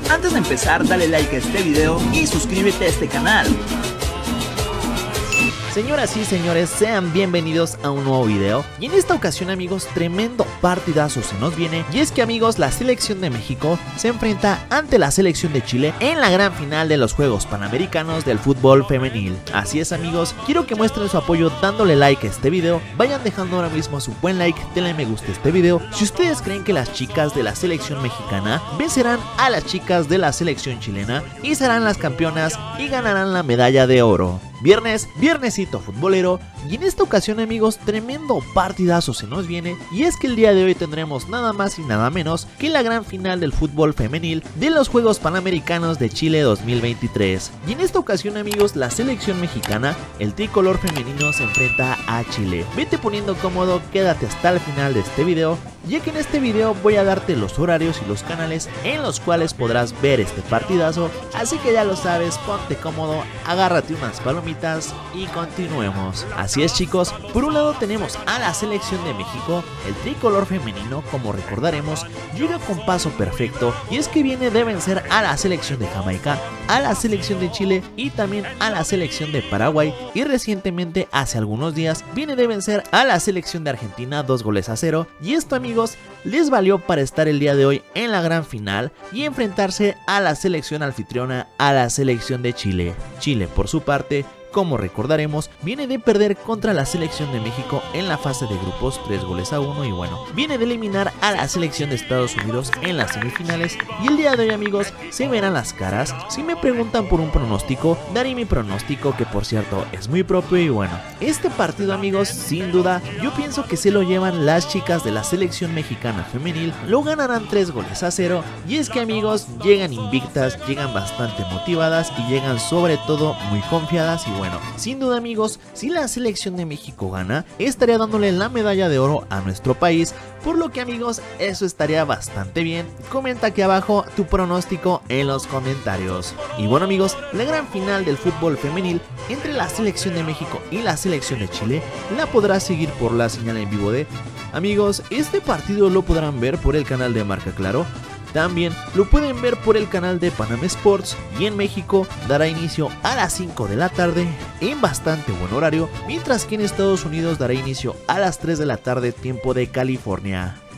Antes de empezar, dale like a este video y suscríbete a este canal. Señoras y señores, sean bienvenidos a un nuevo video. Y en esta ocasión, amigos, tremendo partidazo se nos viene. Y es que, amigos, la selección de México se enfrenta ante la selección de Chile en la gran final de los Juegos Panamericanos del fútbol femenil. Así es, amigos, quiero que muestren su apoyo dándole like a este video. Vayan dejando ahora mismo su buen like, denle me gusta a este video si ustedes creen que las chicas de la selección mexicana vencerán a las chicas de la selección chilena y serán las campeonas y ganarán la medalla de oro. Viernesito futbolero, y en esta ocasión, amigos, tremendo partidazo se nos viene. Y es que el día de hoy tendremos nada más y nada menos que la gran final del fútbol femenil de los Juegos Panamericanos de Chile 2023. Y en esta ocasión, amigos, la selección mexicana, el tricolor femenino, se enfrenta a Chile. Vete poniendo cómodo, quédate hasta el final de este video, ya que en este video voy a darte los horarios y los canales en los cuales podrás ver este partidazo. Así que ya lo sabes, ponte cómodo, agárrate unas palomitas y continuemos. Así es, chicos, por un lado tenemos a la selección de México. El tricolor femenino, como recordaremos, llega con paso perfecto, y es que viene de vencer a la selección de Jamaica, a la selección de Chile y también a la selección de Paraguay, y recientemente, hace algunos días, viene de vencer a la selección de Argentina 2-0, y esto, amigos, les valió para estar el día de hoy en la gran final y enfrentarse a la selección anfitriona, a la selección de Chile. Chile, por su parte, como recordaremos, viene de perder contra la selección de México en la fase de grupos 3-1, y bueno, viene de eliminar a la selección de Estados Unidos en las semifinales. Y el día de hoy, amigos, se verán las caras. Si me preguntan por un pronóstico, daré mi pronóstico, que por cierto es muy propio. Y bueno, este partido, amigos, sin duda, yo pienso que se lo llevan las chicas de la selección mexicana femenil. Lo ganarán 3-0, y es que, amigos, llegan invictas, llegan bastante motivadas y llegan sobre todo muy confiadas. Y bueno, sin duda, amigos, si la selección de México gana, estaría dándole la medalla de oro a nuestro país, por lo que, amigos, eso estaría bastante bien. Comenta aquí abajo tu pronóstico en los comentarios. Y bueno, amigos, la gran final del fútbol femenil entre la selección de México y la selección de Chile la podrás seguir por la señal en vivo de... Amigos, este partido lo podrán ver por el canal de Marca Claro. También lo pueden ver por el canal de Panam Sports, y en México dará inicio a las 5 de la tarde en bastante buen horario, mientras que en Estados Unidos dará inicio a las 3 de la tarde tiempo de California.